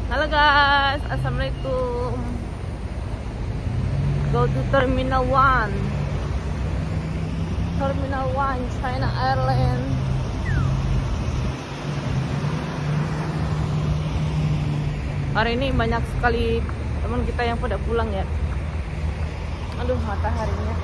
Halo guys, assalamualaikum. Go to Terminal 1. Terminal 1, China Airlines. Hari ini banyak sekali teman kita yang pada pulang ya. Aduh, mataharinya.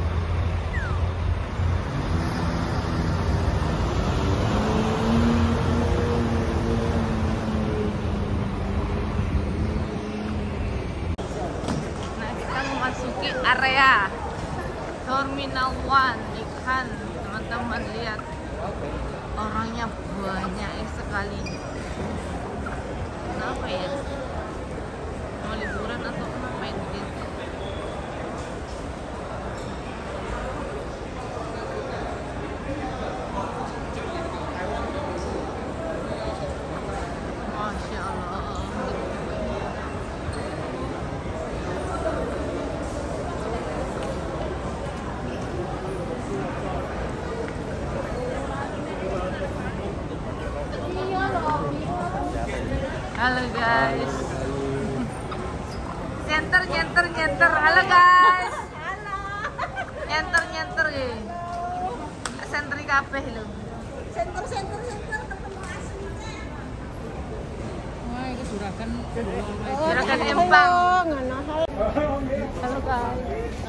Memasuki area Terminal 1 ikan, teman-teman lihat orangnya banyak sekali. Kenapa ya? Mau liburan atau kenapa ini? Masya Allah. Halo guys. Nyenter. Halo guys. Halo. Nyenter ya. Sentri kabeh lho. Senter ketemu aslinya. Wah, itu juragan Empang. Halo guys.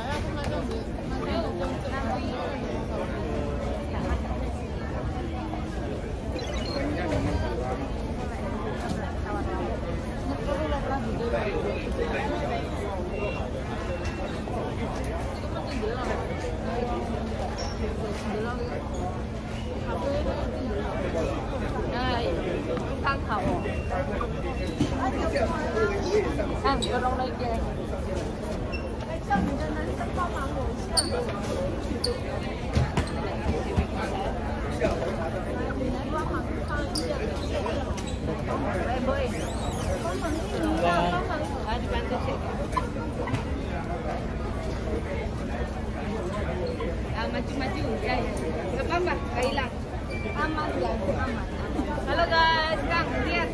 Maju ya. Gak apa-apa, gak hilang. Aman ya, aman. Halo guys, Kang, lihat.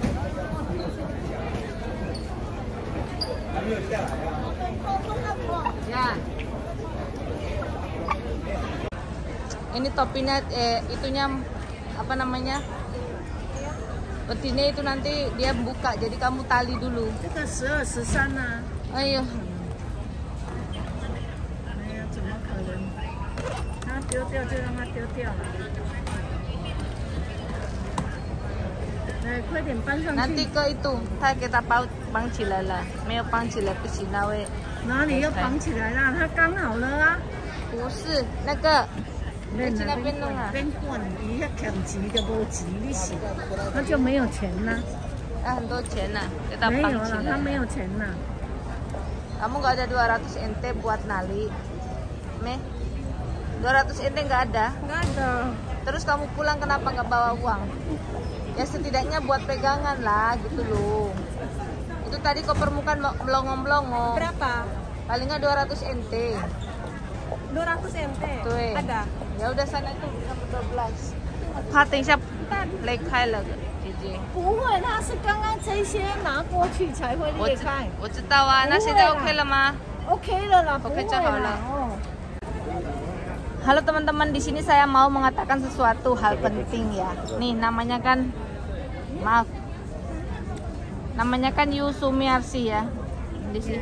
Ya. Ini topinya itunya apa namanya? Betina itu nanti dia buka, jadi kamu tali dulu. Itu 12、13啊。 Ayo. 怎么可能？它丢掉就让它丢掉了。来，快点搬上去。 Nanti ke itu, kita绑起来了，没有绑起来不行那位。 哪里又绑起来了？它刚好了啊。 不是那个，你去那边弄啊。 边管一下抢急的不急，你死，那就没有钱了。 那很多钱呐，给他没绑起来。 有了，他没有钱了。 Kamu nggak ada 200 NT buat nali, Meh? 200 NT nggak ada? Nggak ada. Terus kamu pulang kenapa nggak bawa uang? Ya setidaknya buat pegangan lah gitu loh. Itu tadi koper mukan melongo-melongo. Berapa? Paling nggak 200 NT. 200 NT. Tuh. Ada. Ya udah sana itu sama 12. Pating siap lek kai了，姐姐。 不会，他是刚刚这些拿过去才会裂开。 我知道啊，那现在 OK 了吗？ OK 了啦， OK 不会就好了。 啦。哦。 Halo teman-teman, di sini saya mau mengatakan sesuatu hal penting ya. Nih namanya kan, maaf, namanya kan Yu Sumiarsi ya. Di sini.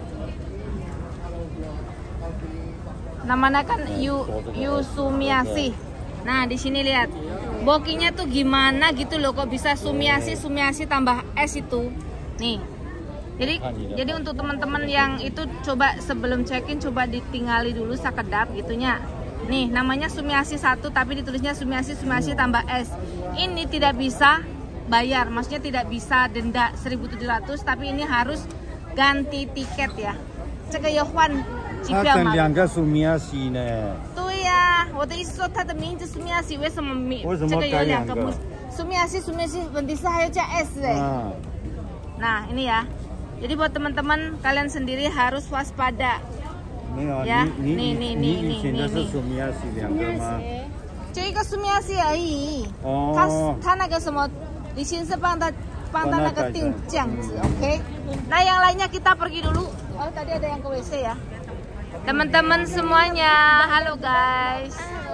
Namanya kan Yu Sumiarsi. Nah di sini lihat, bokinya tuh gimana gitu loh, kok bisa Sumiarsi tambah S itu. Nih. Jadi untuk teman-teman yang itu coba sebelum check-in coba ditinggali dulu sekedap gitunya. Nih namanya Sumiarsi 1 tapi ditulisnya Sumiarsi tambah S. Ini tidak bisa bayar, maksudnya tidak bisa denda 1.700 tapi ini harus ganti tiket ya. 这个要换机票吗？ 2个Sumiarsi呢？ 对呀，我的意思说它的名字 Sumiarsi 为什么这个有2个不 Sumiarsi 问题是还要加 S 哎。Nah ini ya. Jadi buat teman-teman kalian sendiri harus waspada. Ya, nih. 以前的是Sumiarsi 2个吗？ 就一个Sumiarsi而已。 哦。 他那个什么，李先生帮 Pantana ke Tingjiangzi, oke? Nah, yang lainnya kita pergi dulu. Oh, tadi ada yang ke WC ya. Teman-teman semuanya, halo guys.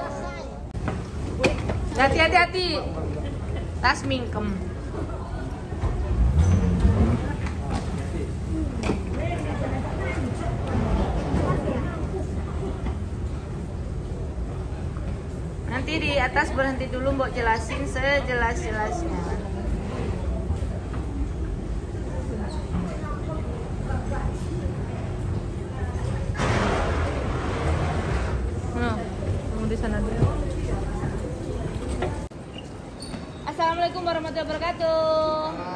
Hati-hati. Tas mingkem. Nanti di atas berhenti dulu, Mbok jelasin sejelas-jelasnya. Tunggu di sana dulu. Assalamualaikum warahmatullahi wabarakatuh.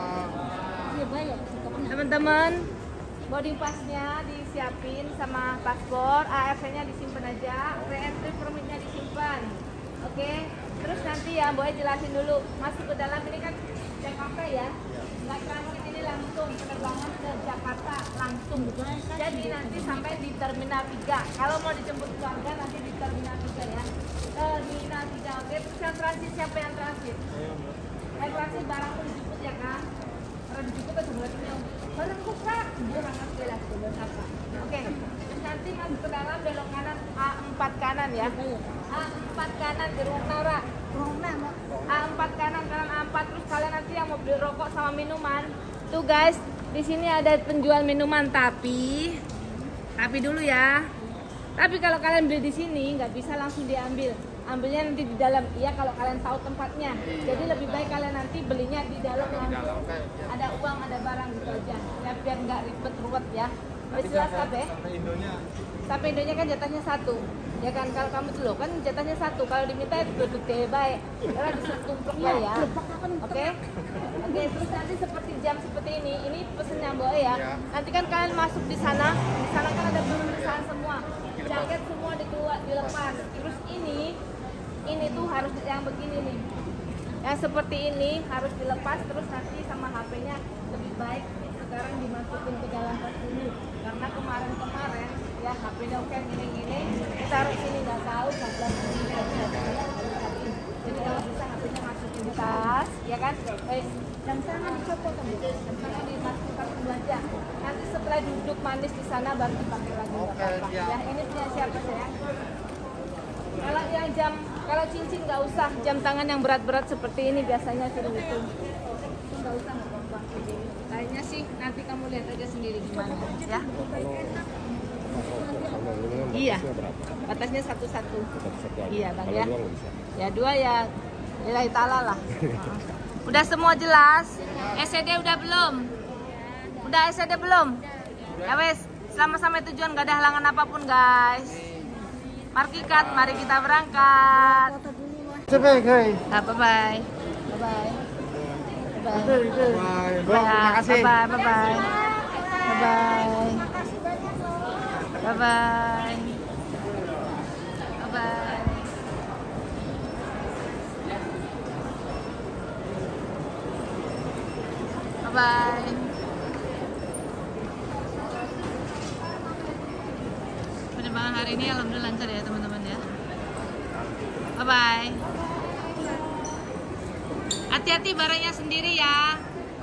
Teman-teman, boarding passnya disiapin sama paspor, ARC-nya disimpan aja, re-entry permitnya disimpan. Oke, terus nanti ya Boy jelasin dulu masuk ke dalam ini kan Jakarta ya, nggak transit ini langsung penerbangan ke Jakarta langsung. Jadi nanti sampai di Terminal 3. Kalau mau dijemput keluarga nanti di Terminal 3 ya. Terminal 3, oke. Terus yang transit siapa yang transit? Yang transit barang pun dijemput ya kan? Kalau dijemput kan sebenarnya barang buka, barang jelas apa? Oke. Nanti masuk ke dalam belok kanan A4 kanan ya. A4 kanan di ruang Nara. A4 kanan A4 terus kalian nanti yang mau beli rokok sama minuman. Tuh guys, di sini ada penjual minuman tapi dulu ya. Tapi kalau kalian beli di sini nggak bisa langsung diambil. Ambilnya nanti di dalam. Iya kalau kalian tahu tempatnya. Jadi lebih baik kalian nanti belinya di dalam langsung. Ada uang, ada barang gitu aja. Ya biar nggak ribet-ribet ya. Jelas kabeh. Sampai Indonya kan jatahnya 1. Ya kan kalau kamu dulu kan jatahnya 1. Kalau diminta itu duduk deh baik. Karena disetumplek ya. Oke. Oke, terus nanti seperti jam seperti ini pesennya Mbak ya. Nanti kan kalian masuk di sana. Di sana kan ada tulisan semua. Jaket semua dilepas. Terus ini tuh harus yang begini nih. Yang seperti ini harus dilepas terus nanti sama HP-nya lebih baik sekarang dimasukin ke dalam tas dulu. Karena kemarin ya HP-nya oke gini ditaruh sini nggak tahu 14 ini. Jadi kalau bisa HP-nya masukin di tas ya kan. Jam sana dicopot jam sana dimasukkan dulu aja. Nanti setelah duduk manis di sana baru dipakai lagi nggak apa-apa. Ya ini punya siapa sayang? Kalau cincin nggak usah, jam tangan yang berat-berat seperti ini biasanya suruh itu nggak usah nggak apa-apa. Kayaknya sih nanti kamu lihat aja sendiri gimana ya. Iya, batasnya 1-1. Iya bang ya. Ya 2 ya lillahi ta'ala lah. Udah semua jelas. SCD udah belum? Udah SCD belum? Ya wes, selama sampai tujuan gak ada halangan apapun guys. Markikat, mari kita berangkat. Bye bye. Bye bye. Terima kasih. Bye bye. Bye bye. Bye bye. Bye bye. Bye. Penerbangan hari ini alhamdulillah lancar ya teman-teman ya. Bye bye. Hati-hati barangnya sendiri ya.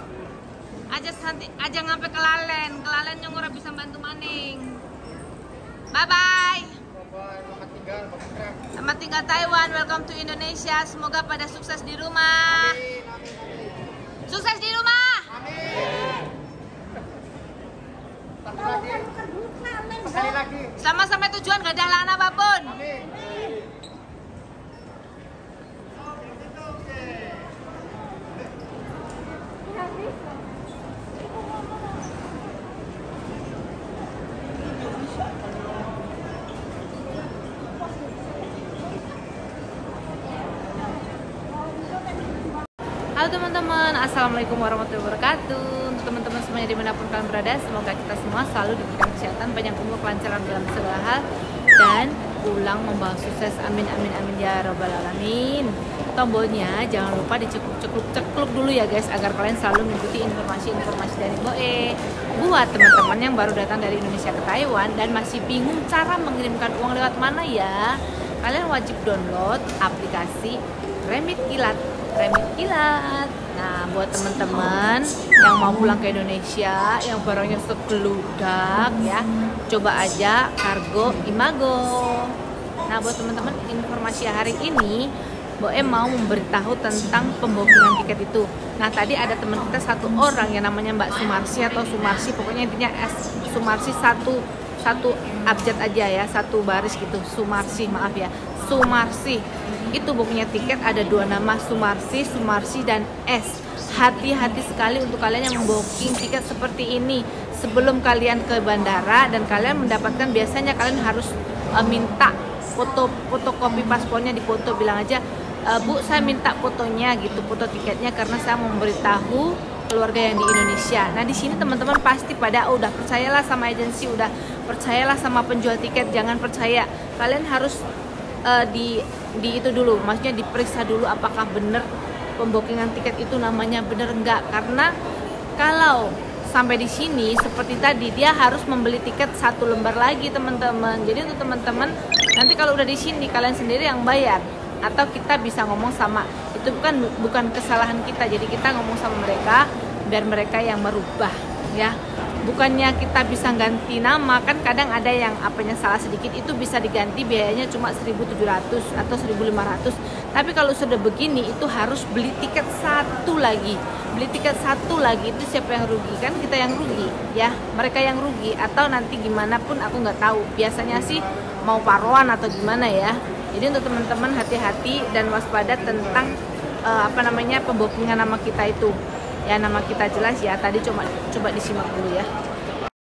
Aja ngampe kelalen yang ora bisa bantu maning. Bye bye. Selamat tinggal Taiwan, welcome to Indonesia. Semoga pada sukses di rumah. Sukses di rumah. Sama sampai tujuan gak ada halangan apapun. Halo teman-teman, assalamualaikum warahmatullahi wabarakatuh. Untuk teman-teman semuanya dimanapun kalian berada, semoga kita semua selalu diberikan kesehatan, panjang umur, kelancaran dalam segala hal, dan pulang membawa sukses. Amin amin amin ya robbal alamin. Tombolnya jangan lupa dicekluk dulu ya guys, agar kalian selalu mengikuti informasi-informasi dari Boe. Buat teman-teman yang baru datang dari Indonesia ke Taiwan dan masih bingung cara mengirimkan uang lewat mana ya, kalian wajib download aplikasi Remit Kilat Remit Kilat. Nah, buat teman-teman yang mau pulang ke Indonesia, yang barangnya segeludak ya, coba aja Kargo Imago. Nah, buat teman-teman, informasi hari ini Boe mau memberitahu tentang pembookingan tiket itu. Nah, tadi ada teman kita satu orang yang namanya Mbak Sumarsi atau Sumarsi, pokoknya intinya Sumarsi satu abjad aja ya, satu baris gitu. Sumarsi, maaf ya, Sumarsi. Itu bukunya tiket ada 2 nama, Sumarsi dan S. Hati-hati sekali untuk kalian yang membooking tiket seperti ini sebelum kalian ke bandara, dan kalian mendapatkan, biasanya kalian harus minta fotokopi paspornya, dipoto, bilang aja, Bu, saya minta fotonya gitu, foto tiketnya, karena saya mau memberitahu keluarga yang di Indonesia. Nah, di sini teman-teman pasti pada udah percayalah sama agensi, udah percayalah sama penjual tiket. Jangan percaya, kalian harus di itu dulu, maksudnya diperiksa dulu apakah benar pembookingan tiket itu namanya benar enggak. Karena kalau sampai di sini seperti tadi, dia harus membeli tiket 1 lembar lagi teman-teman. Jadi untuk teman-teman, nanti kalau udah di sini kalian sendiri yang bayar, atau kita bisa ngomong sama, itu bukan kesalahan kita, jadi kita ngomong sama mereka biar mereka yang merubah ya. Bukannya kita bisa ganti nama, kan kadang ada yang apanya salah sedikit itu bisa diganti, biayanya cuma 1.700 atau 1.500. Tapi kalau sudah begini itu harus beli tiket 1 lagi. Beli tiket 1 lagi itu siapa yang rugi? Kan kita yang rugi ya, mereka yang rugi, atau nanti gimana pun aku nggak tahu. Biasanya sih mau paruan atau gimana ya. Jadi untuk teman-teman hati-hati dan waspada tentang pembookingan nama kita itu. Ya, nama kita jelas ya, tadi coba disimak dulu ya.